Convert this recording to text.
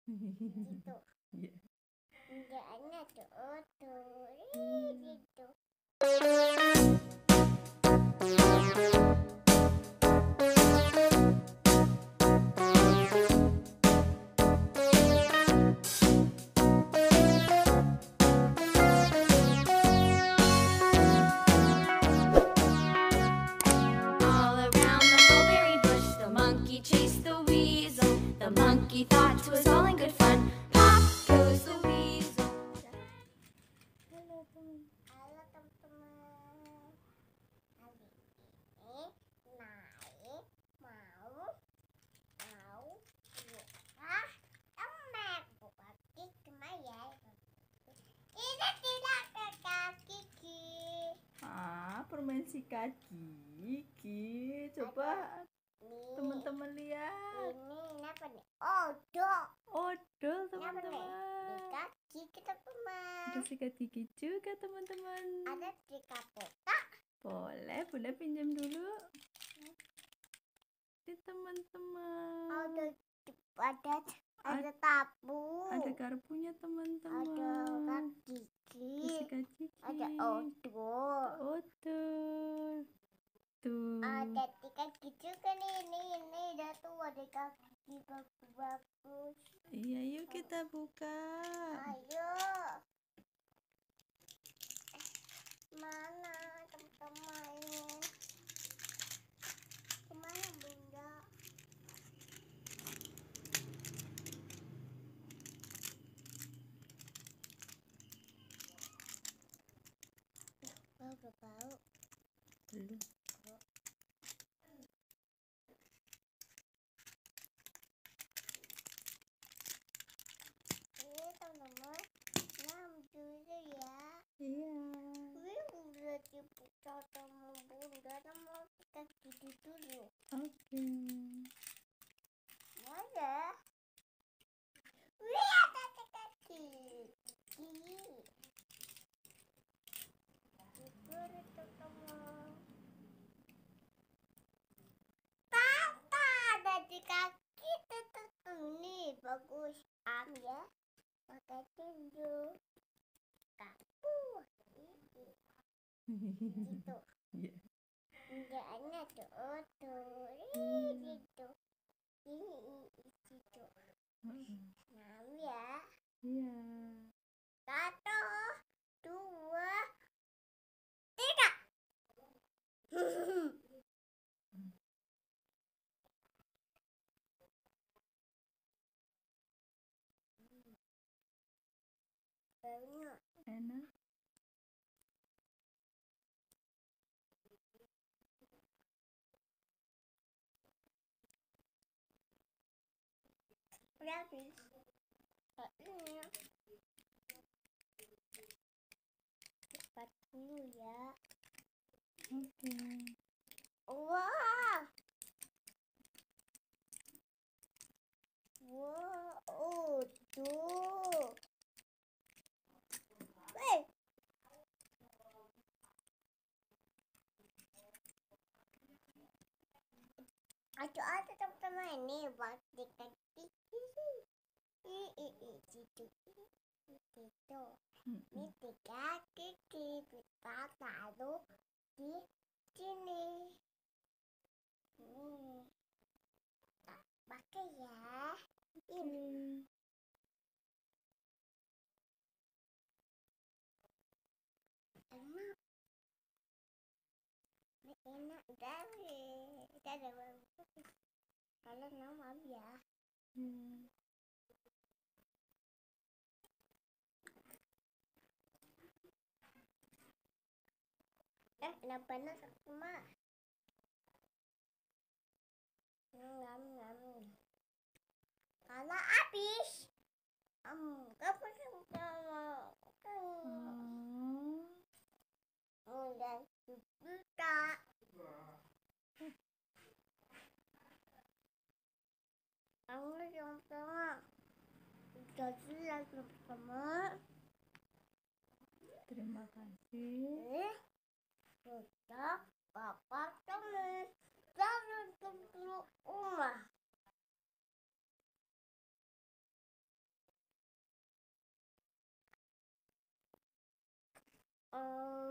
Gitu. Iya. Enggaknya tuh gitu. All around the mulberry bush, the monkey chased the weasel. The monkey thought 'twas all in good fun. Pop goes the weasel. Halo teman. Halo teman-teman. Hari ini naik mau buka teman buat kemaya. Ini tidak ke kaki. Permain sikat gigi. Coba Nih, teman-teman lihat. ini apa nih? Odol. Odol Ini apa nih? Di teman-teman. kaki kita teman. Ada sikat gigi juga teman-teman. Ada di kapota. Boleh pinjam dulu. Di teman-teman. Ada tabu. Ada garpunya teman-teman. Ada gigi. Sikat gigi. Ada odol. Odol. Tuh. Ada tiga gigi kan ini ada tuh ada kaki bagus. Iya, yuk kita buka. Ayo. Mana teman-teman ini? Kemana bunda? Bau. Belum. Ini teman-teman, dulu ya. Iya. Wih, udah dibuka sama bunda sama kita gigi dulu. Oke. Mana? Wih, ada kaki. Gigi. Itu teman. Tata ada di kaki tuh nih bagus ya. Pakai tinju. Kapu. Gitu. Iya. Enggaknya tuh gitu. Ini gitu. Nah ya. Iya. 1, 2, 3. Baunya Enak. udah habis. Ini cepat dulu ya. Oke. Wah. Wah, tuh. Weh. Ada teman-teman ini buat dikasih gitu. Gitu. Ini 3 gigi kita taruh di sini. Tak pakai ya. Ini. Enak. Enak dari. Kita ada bagus. Kalian mau ya? Kenapa panas sama? Ngam. Kalau habis, kamu udah buka. Kamu yang sama. Udah jelas sama. Terima kasih. Udah, papa temen. Jangan tunggu rumah. Oh.